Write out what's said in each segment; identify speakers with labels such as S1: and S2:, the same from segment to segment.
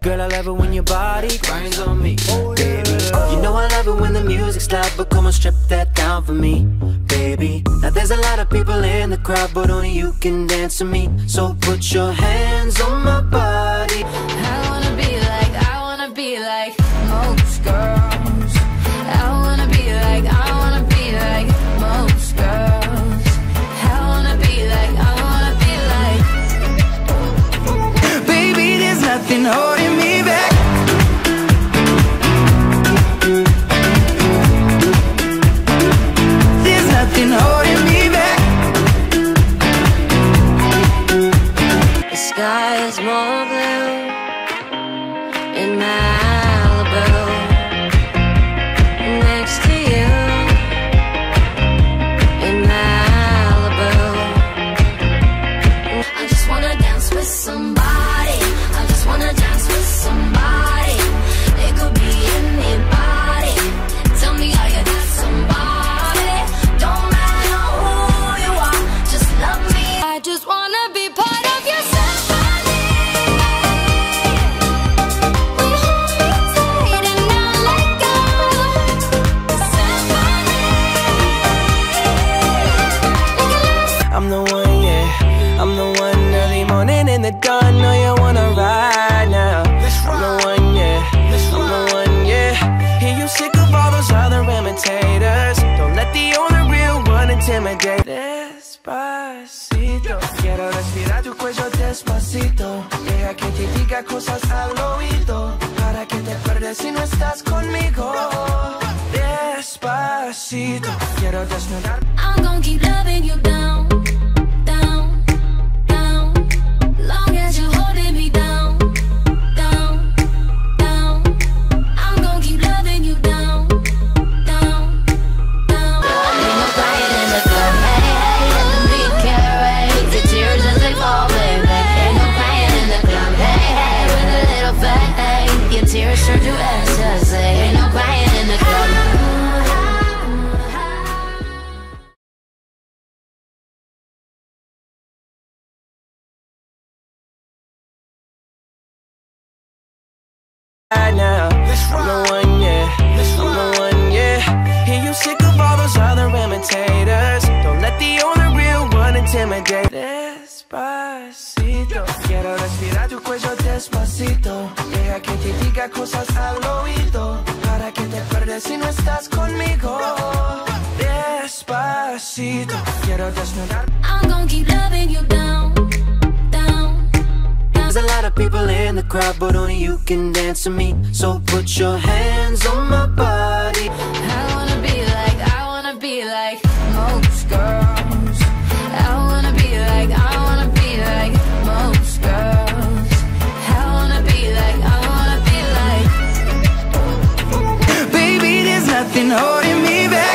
S1: Girl, I love it when your body grinds on me, baby. You know I love it when the music's loud, but come on, strip that down for me, baby. Now there's a lot of people in the crowd, but only you can dance to me. So put your hands on my body.
S2: I wanna be like most girls. I wanna be like most girls. I wanna be like
S3: Baby, there's nothing holding me back. There's nothing holding me back.
S2: the sky is more blue in Malibu, next to you in Malibu. I just wanna dance with somebody. I just wanna dance with somebody. It could be anybody. Tell me, are you that somebody? Don't matter who you are, just love me. I just wanna be part of your symphony. We hold me tight and not let go. Symphony.
S1: I'm the one, yeah, I'm the one. Early morning in the dawn, know you wanna ride now. I'm the one, yeah, I'm the one, yeah. Hear you sick of all those other imitators. Don't let the only real one intimidate. Despacito, quiero respirar tu cuello despacito. Deja que te diga cosas al oído, para que te pierdas si no estás conmigo. Despacito, quiero desnudar.
S2: I'm gon' keep loving you down, down, down. Long as you're holding me down, down, down. I'm gon' keep loving you down, down, down. Ain't no crying in the club, hey, hey. Let the beat carry the tears as they fall, baby. Ain't no crying in the club, hey, hey. With a little fade, your tears turn to ecstasy. Ain't no crying in the club.
S1: Now, I'm the one, yeah, I'm the one, yeah. Hear you sick of all those other imitators. Don't let the only real one intimidate. Despacito, quiero respirar tu cuello despacito. Deja que te diga cosas al oído, para que te pierdas si no estás conmigo. Despacito, quiero desnudar.
S2: I'm gon' keep loving you down, down, down.
S1: There's a lot of people in the crowd, but only you can dance to me. So put your hands on my body.
S2: I wanna be like most girls. I wanna be like most girls. I wanna be like
S3: Baby, there's nothing holding me back.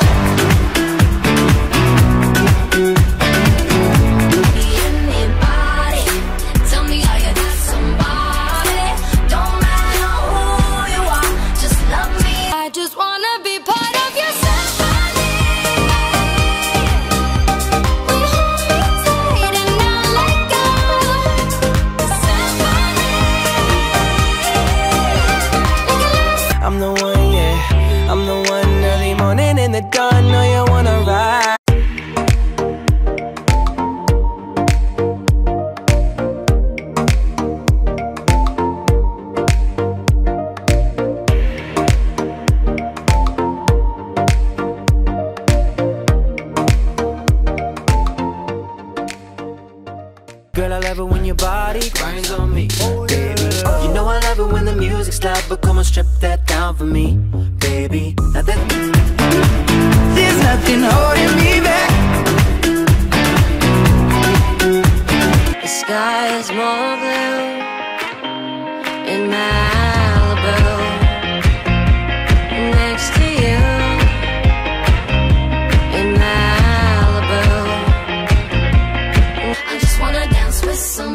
S2: anybody. Tell me, are you that somebody? Don't matter who you are, just love me. I just wanna be part of your symphony. We hold me tight and not let go. Symphony.
S1: I'm the one, yeah, I'm the one. Early morning in the dawn, know you wanna ride. Girl, I love it when your body grinds on me, baby. You know I love it when the music's loud, but come on, strip that down for me, baby. Now
S3: There's nothing holding me back.
S2: The sky is more blue in Malibu, next to you in Malibu. I just wanna dance with some